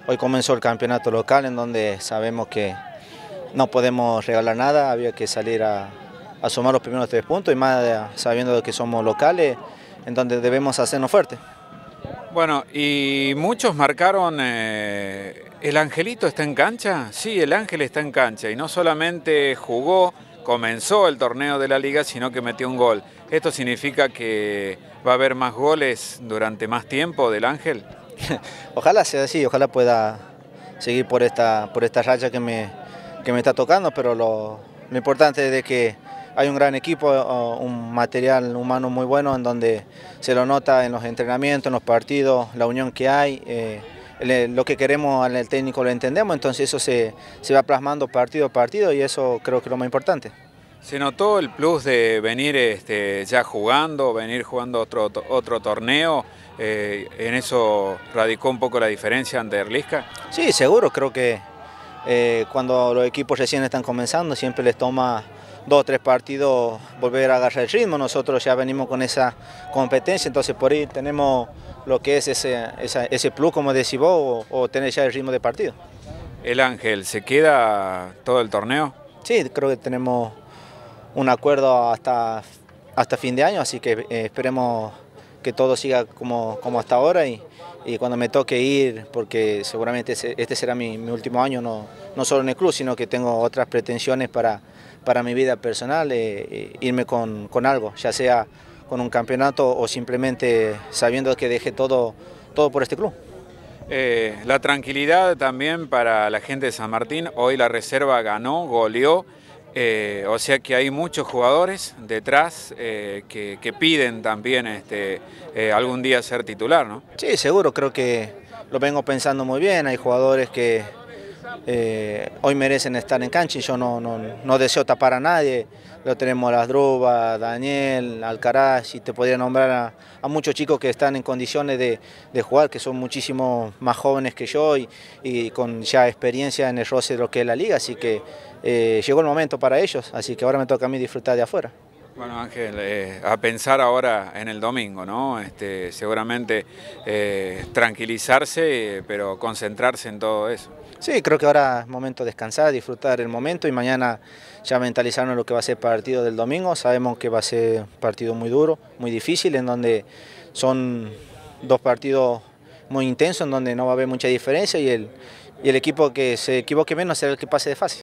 Hoy comenzó el campeonato local en donde sabemos que no podemos regalar nada, había que salir a sumar los primeros 3 puntos y más sabiendo que somos locales, en donde debemos hacernos fuertes. Bueno, y muchos marcaron, ¿el Angelito está en cancha? Sí, el Ángel está en cancha y no solamente jugó, comenzó el torneo de la liga, sino que metió un gol. ¿Esto significa que va a haber más goles durante más tiempo del Ángel? Ojalá sea así, ojalá pueda seguir por esta racha que me está tocando, pero lo importante es de que hay un gran equipo, un material humano muy bueno en donde se lo nota en los entrenamientos, en los partidos, la unión que hay, lo que queremos al técnico lo entendemos, entonces eso se va plasmando partido a partido y eso creo que es lo más importante. ¿Se notó el plus de venir ya jugando, venir jugando otro torneo? ¿En eso radicó un poco la diferencia ante Erlisca? Sí, seguro, creo que cuando los equipos recién están comenzando siempre les toma 2 o 3 partidos volver a agarrar el ritmo. Nosotros ya venimos con esa competencia, entonces por ahí tenemos lo que es ese plus, como decís vos, o tener ya el ritmo de partido. ¿El Ángel se queda todo el torneo? Sí, creo que tenemos un acuerdo hasta fin de año, así que esperemos que todo siga como hasta ahora y cuando me toque ir, porque seguramente este será mi último año, no solo en el club, sino que tengo otras pretensiones para mi vida personal, irme con algo, ya sea con un campeonato o simplemente sabiendo que dejé todo por este club. La tranquilidad también para la gente de San Martín, hoy la reserva ganó, goleó, o sea que hay muchos jugadores detrás que piden también algún día ser titular, ¿no? Sí, seguro, creo que lo vengo pensando muy bien, hay jugadores que hoy merecen estar en cancha y yo no deseo tapar a nadie. Lo tenemos a Lasdruba, Daniel, Alcaraz, y te podría nombrar a muchos chicos que están en condiciones de jugar, que son muchísimo más jóvenes que yo y con ya experiencia en el roce de lo que es la liga, así que llegó el momento para ellos, así que ahora me toca a mí disfrutar de afuera. Bueno, Ángel, a pensar ahora en el domingo, ¿no? Seguramente tranquilizarse, pero concentrarse en todo eso. Sí, creo que ahora es momento de descansar, disfrutar el momento y mañana ya mentalizarnos en lo que va a ser el partido del domingo. Sabemos que va a ser un partido muy duro, muy difícil, en donde son 2 partidos muy intensos, en donde no va a haber mucha diferencia y el equipo que se equivoque menos será el que pase de fase.